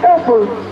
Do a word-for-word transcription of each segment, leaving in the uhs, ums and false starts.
Elford.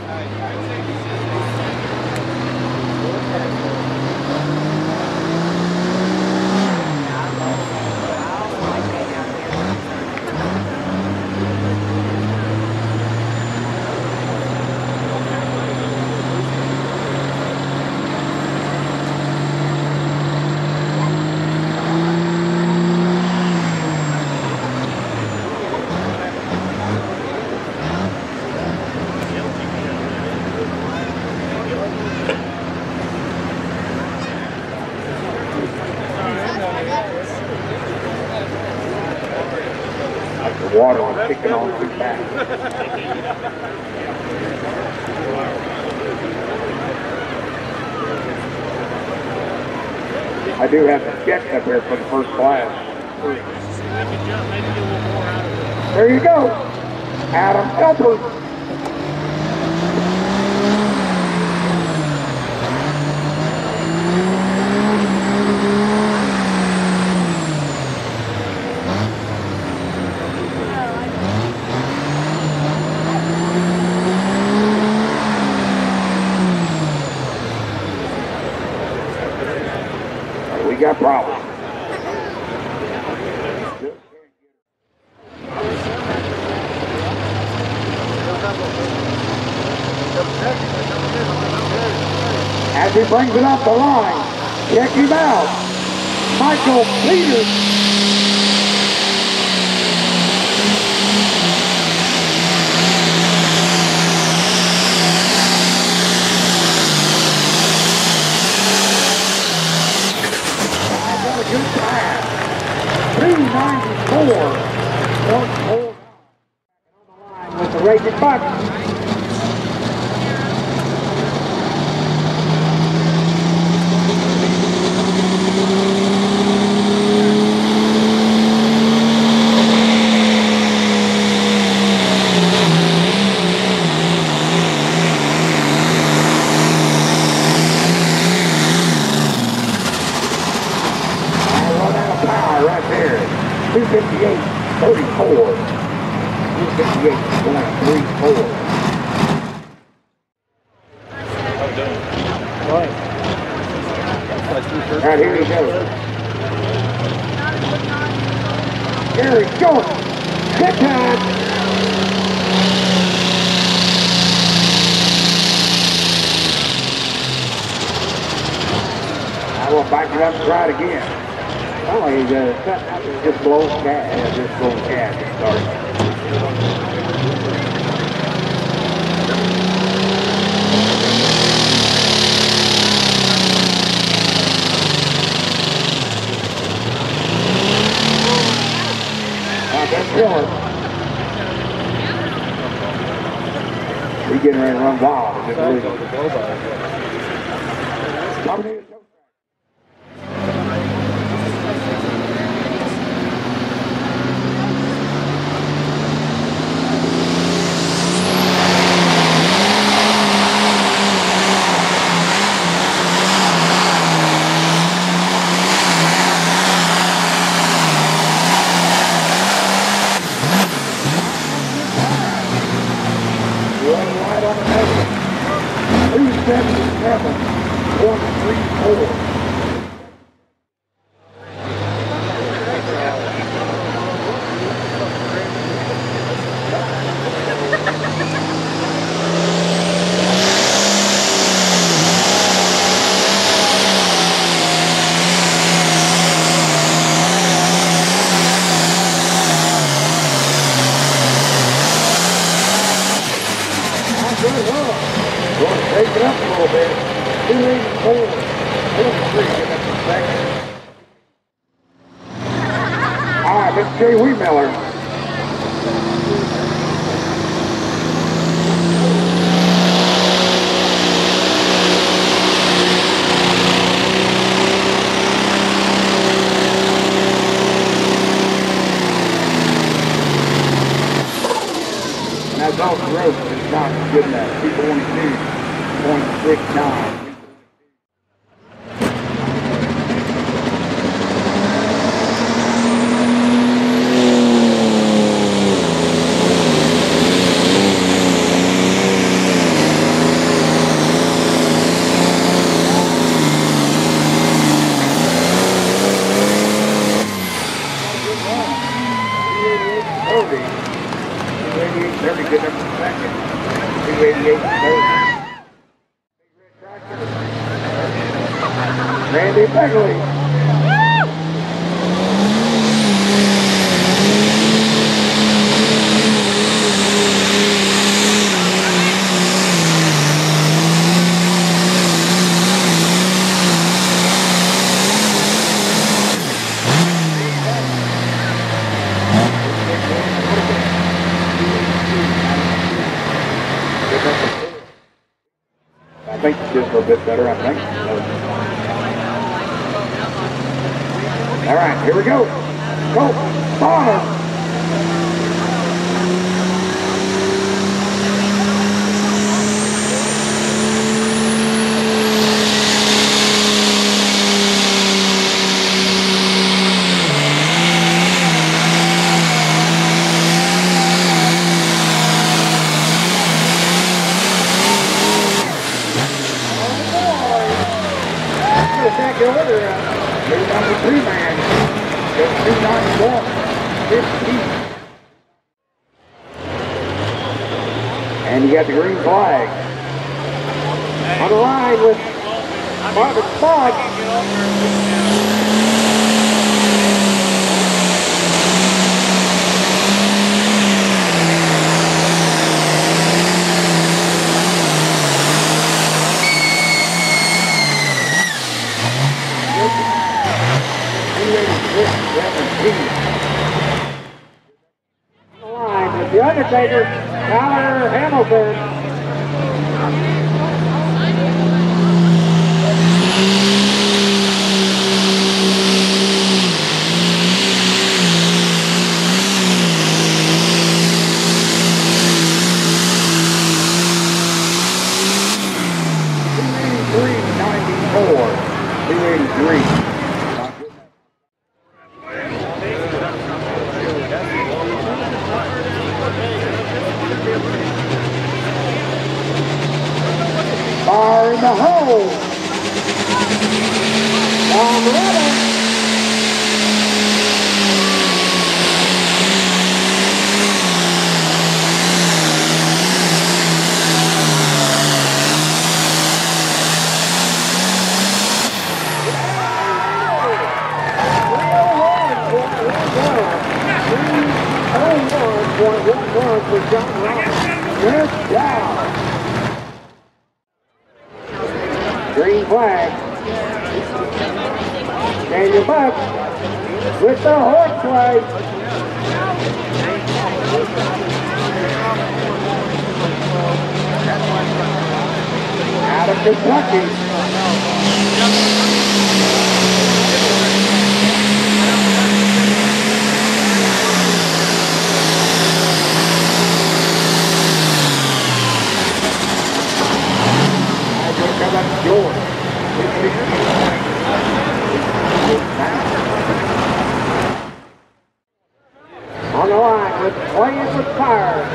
Water was kicking on too fast. I do have the sketch up here for the first class. There you go. Adam Elford. We got problems. As he brings it up the line, check him out. Michael Peters. Good pass. two ninety-four point four on the line with the Raging Bucks. two fifty-eight thirty-four. two fifty-eight point three four. Right, here he goes. Gary Short. Hit time. I will back it up and try it again. Oh, he's uh, just blowing gas. Yeah, just blowing gas to start. That's killing. He's getting ready to run wild. seventy-seven point three four. Take it up a little bit. two eighty-four, forty-three in a second. All right, Mister Jay Wheemiller. And that's off the road, but it's not good enough. two forty-two. point six nine. thirty. two eighty-eight thirty, good number second. two eighty-eight thirty. Randy Begley. I think it's just a little bit better, I think. All right, here we go. Go, Bomber! Second order, uh, new number two man, just two ninety-one, fifteen. And you got the green flag. On the line with Marvin Fogg. The line with the Undertaker, Tyler Hamilton. two eighty-three ninety-four, two eighty-three. Bar in the hole. Tom Redden. three oh one point one one for John Roberts. Good job. Green flag. Daniel Buck with the horseplay. Out of Kentucky. George. On the line with playing with fire.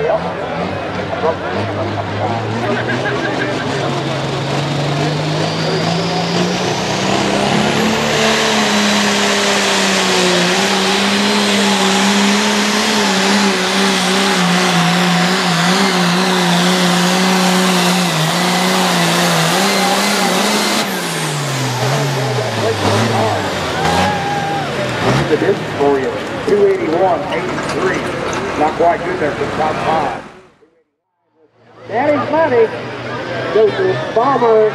The distance for you, two eighty-one eighty-three. Not quite good there for the top five. Daddy's money goes to Bomber.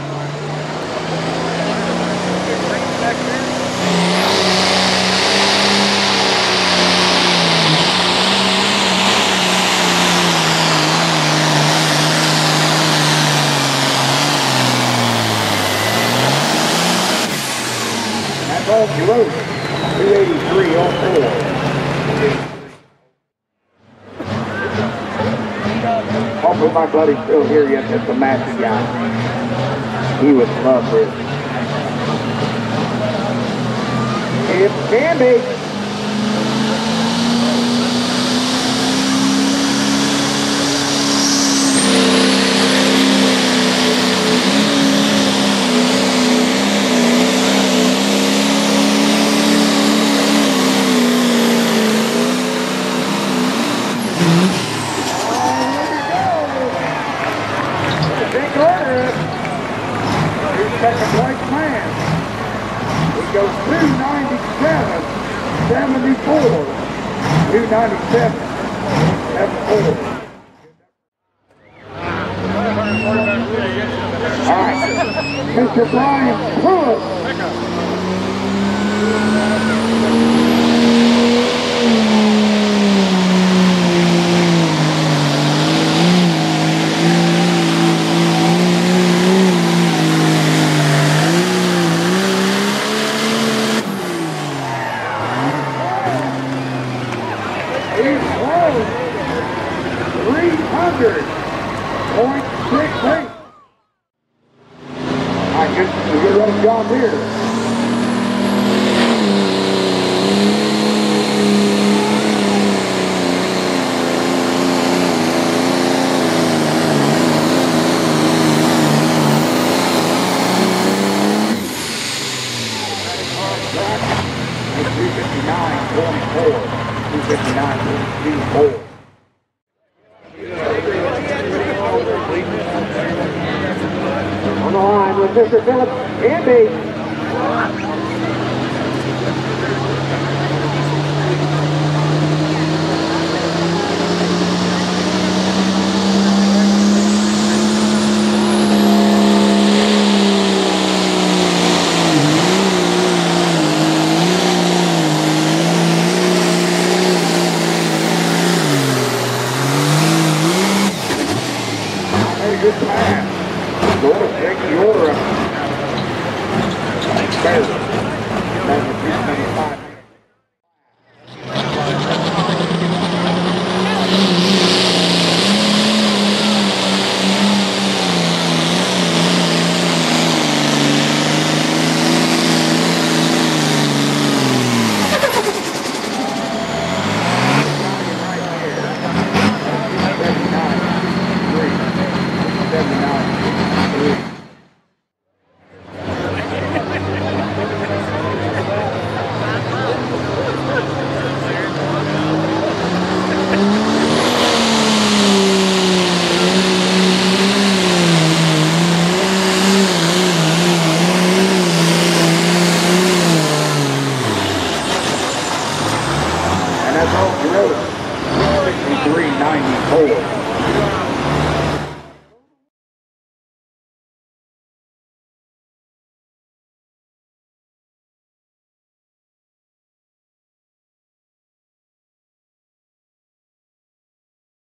That's all you wrote. two eighty-three oh four. Hopefully my buddy's still here yet. That's a massive guy. He would love this. It can be. ninety-seven. Seven four. All right. Mister Brian Pruitt. three hundred point six eight. I guess we get run John Deere. two fifty-nine point four. two fifty-nine point two four. On the line with Mister Philip Amby. Good pass. Go to take the order up. Third. Number three seventy-five. That's all you wrote. sixty-three ninety-four.